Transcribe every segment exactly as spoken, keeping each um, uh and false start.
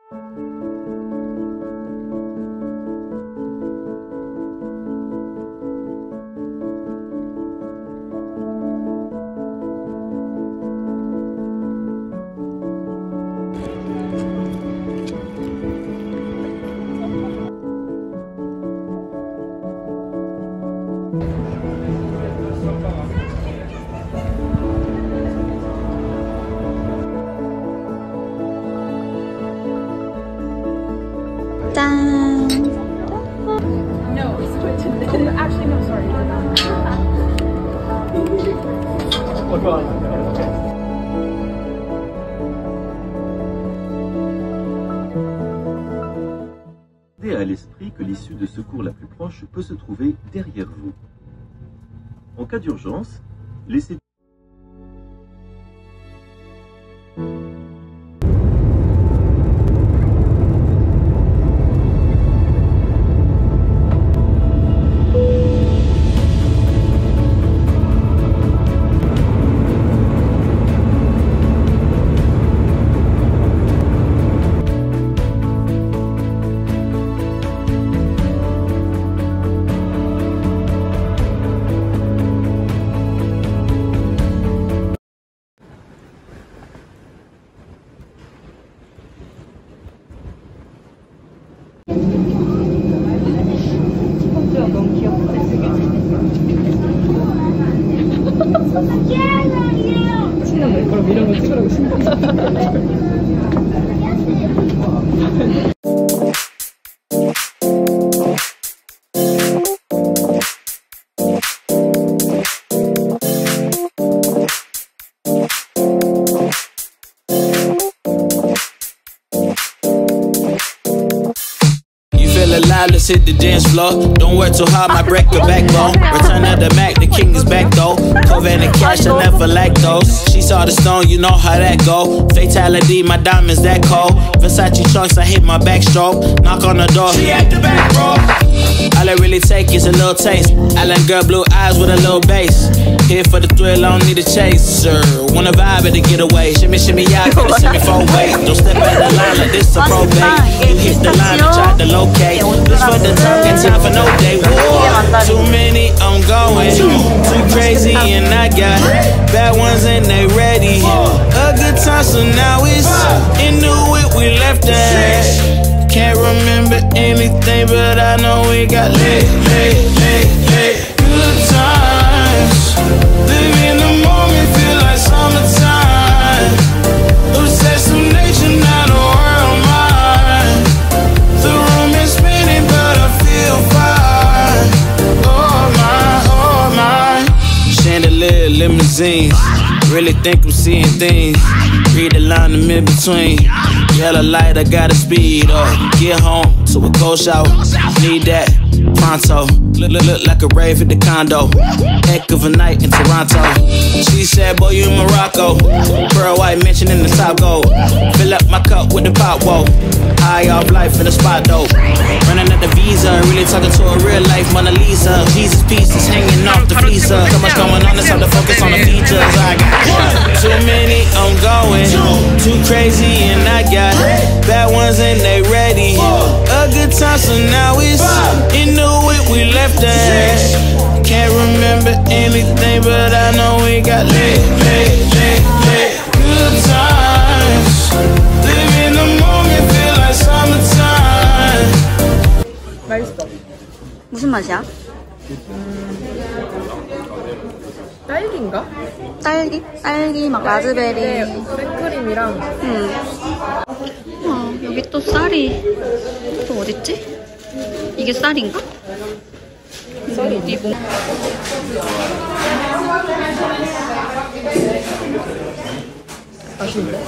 짠! No, actually, no, sorry. Gardez à l'esprit que l'issue de secours la plus proche peut se trouver derrière vous. En cas d'urgence, laissez 너무 귀엽다. 신난다. 그럼 이런 거 찍으라고 신난다. Alive, let's hit the dance floor. Don't work too hard, my break a backbone. Return of the Mac, the king is back though. Covet and cash, I never lack those. She saw the stone, you know how that go. Fatality, my diamonds that cold. Versace trunks, I hit my backstroke. Knock on the door, she at the back, bro. All I really take is a little taste. Island girl, blue eyes with a little bass. Here for the thrill, I don't need a chaser. Wanna vibe at the getaway. Shimmy, shimmy, yeah, gotta send me for way. Don't step out of line like this a probate. You hit the line and try to locate. This for the top, got time for no day. Whoa, too many, I'm going. Too crazy and I got bad ones and they ready. A good time, so now it's into it, we left that. Can't remember anything, but I know we got lit, lit, lit, lit. Good times, live in the moment, feel like summertime. Obsessed with nature, not a world mine. The room is spinning, but I feel fine. Oh my, oh my. Chandelier, limousines. Really think I'm seeing things. Read the line in mid-between. Yellow light, I gotta speed up. Get home to a cold shower. Need that pronto. Look, look, look like a rave at the condo. Heck of a night in Toronto. She said, boy, you in Morocco. Pearl white mention in the top gold. Fill up my cup with the pop, whoa. High off life in the spot, though. Running at the visa, really talking to a real life Mona Lisa. Jesus pieces hanging off the visa. So much going on, it's hard to focus on the features. I got too many, I'm going. Too crazy, and I got bad ones and they ready. A good time, so now it's into it, we left that. Can't remember anything, but I know we got lit, lit, lit, lit. Good times, live in the moment, feel like summertime. 맛있어. 무슨 맛이야? 딸기인가? 딸기? 딸기 막 라즈베리. 네, 생크림이랑. 응. 와, 여기 또 쌀이 또 어딨지? 이게 쌀인가? 쌀이 어디 뭐? 맛있는데?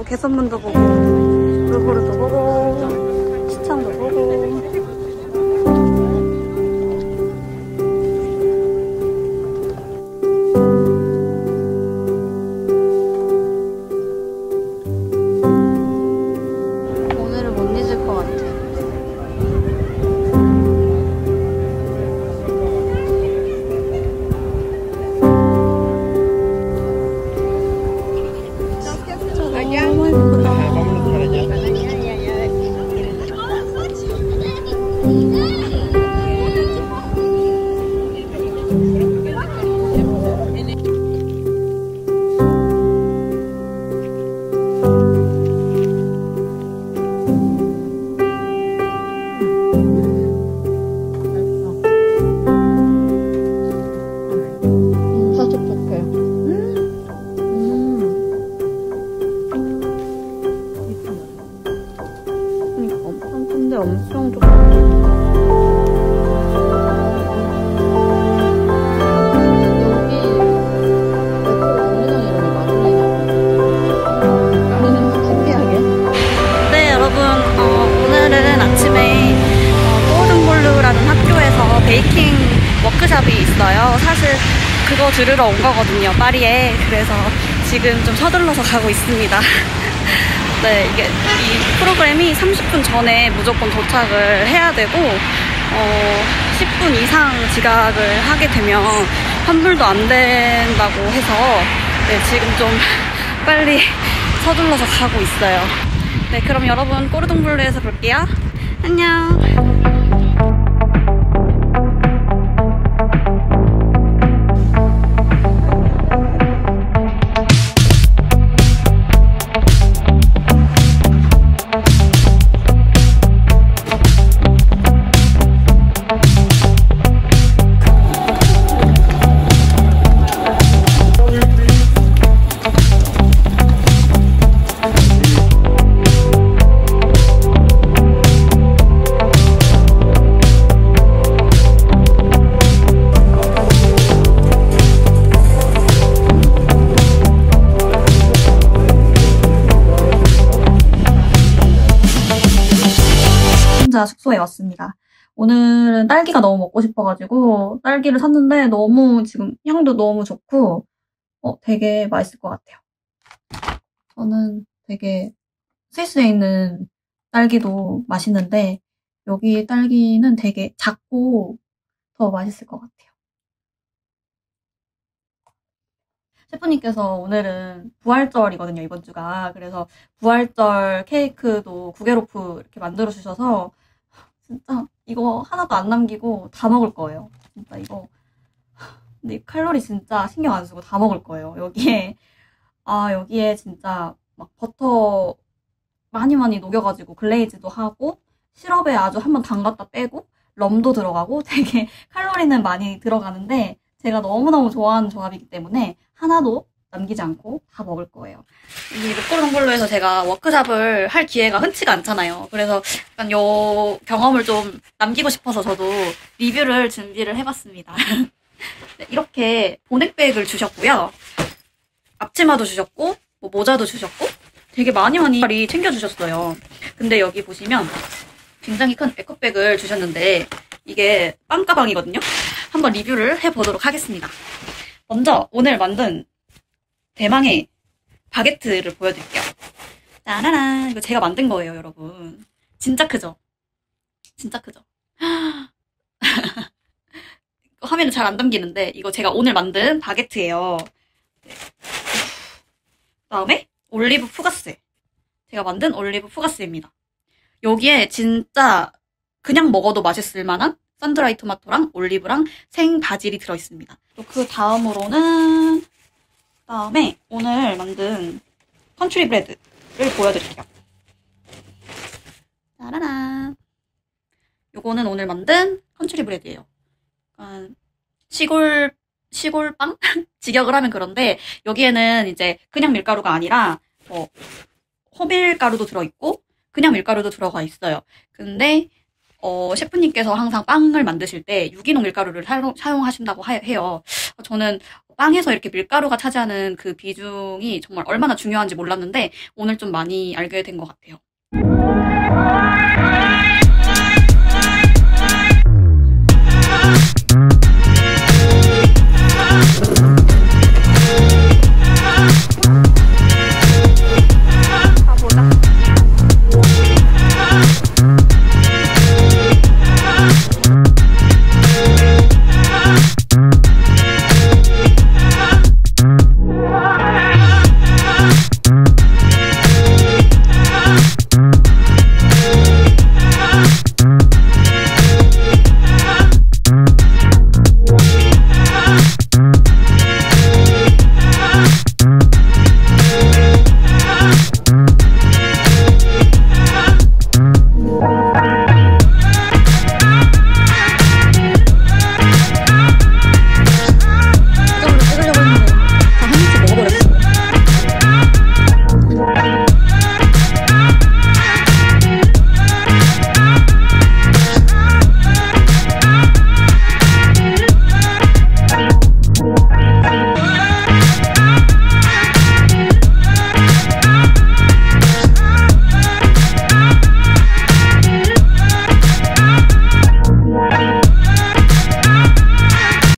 개선문도 보고, 루브르도 보고, 시청도 보고. 오늘은 못 잊을 것 같아. 너무 예쁘다. 진짜 촉촉해. 그니까 엄청 큰데 엄청 좋고. 여기 메트로 정류장 이름이 맞네. 신기하게. 네 여러분, 어, 오늘은 아침에 어, 골든볼루라는 학교에서 베이킹 워크숍이 있어요. 사실 그거 들으러 온 거거든요, 파리에. 그래서 지금 좀 서둘러서 가고 있습니다. 네, 이게 이 프로그램이 삼십 분 전에 무조건 도착을 해야 되고, 어, 십 분 이상 지각을 하게 되면 환불도 안 된다고 해서, 네, 지금 좀 빨리 서둘러서 가고 있어요. 네, 그럼 여러분 꼬르동블루에서 볼게요. 안녕. 혼자 숙소에 왔습니다. 오늘은 딸기가 너무 먹고 싶어가지고 딸기를 샀는데 너무 지금 향도 너무 좋고 어, 되게 맛있을 것 같아요. 저는 되게 스위스에 있는 딸기도 맛있는데 여기 딸기는 되게 작고 더 맛있을 것 같아요. 셰프님께서 오늘은 부활절이거든요, 이번 주가. 그래서 부활절 케이크도 구게로프 이렇게 만들어주셔서 진짜 이거 하나도 안 남기고 다 먹을 거예요. 진짜 이거. 근데 칼로리 진짜 신경 안 쓰고 다 먹을 거예요. 여기에, 아, 여기에 진짜 막 버터 많이 많이 녹여가지고 글레이즈도 하고 시럽에 아주 한번 담갔다 빼고 럼도 들어가고 되게 칼로리는 많이 들어가는데 제가 너무너무 좋아하는 조합이기 때문에 하나도 남기지 않고 다 먹을 거예요. 이 르꼬르동블루에서 제가 워크숍을 할 기회가 흔치가 않잖아요. 그래서 약간 요 경험을 좀 남기고 싶어서 저도 리뷰를 준비를 해봤습니다. 네, 이렇게 보넥백을 주셨고요. 앞치마도 주셨고 뭐 모자도 주셨고 되게 많이 많이 챙겨주셨어요. 근데 여기 보시면 굉장히 큰 에코백을 주셨는데 이게 빵가방이거든요. 한번 리뷰를 해보도록 하겠습니다. 먼저 오늘 만든 대망의 바게트를 보여드릴게요. 짜라란! 이거 제가 만든 거예요, 여러분. 진짜 크죠? 진짜 크죠? 화면에 잘 안 담기는데 이거 제가 오늘 만든 바게트예요. 네. 그다음에 올리브 푸가스. 제가 만든 올리브 푸가스입니다. 여기에 진짜 그냥 먹어도 맛있을 만한 선드라이 토마토랑 올리브랑 생 바질이 들어있습니다. 또 그 다음으로는 그다음에 오늘 만든 컨트리 브레드를 보여드릴게요. 짜라란. 요거는 오늘 만든 컨트리 브레드예요. 약간 시골 시골빵? 직역을 하면 그런데 여기에는 이제 그냥 밀가루가 아니라 뭐 호밀가루도 들어있고 그냥 밀가루도 들어가 있어요. 근데 어, 셰프님께서 항상 빵을 만드실 때 유기농 밀가루를 사용, 사용하신다고 하, 해요. 저는 빵에서 이렇게 밀가루가 차지하는 그 비중이 정말 얼마나 중요한지 몰랐는데 오늘 좀 많이 알게 된 것 같아요.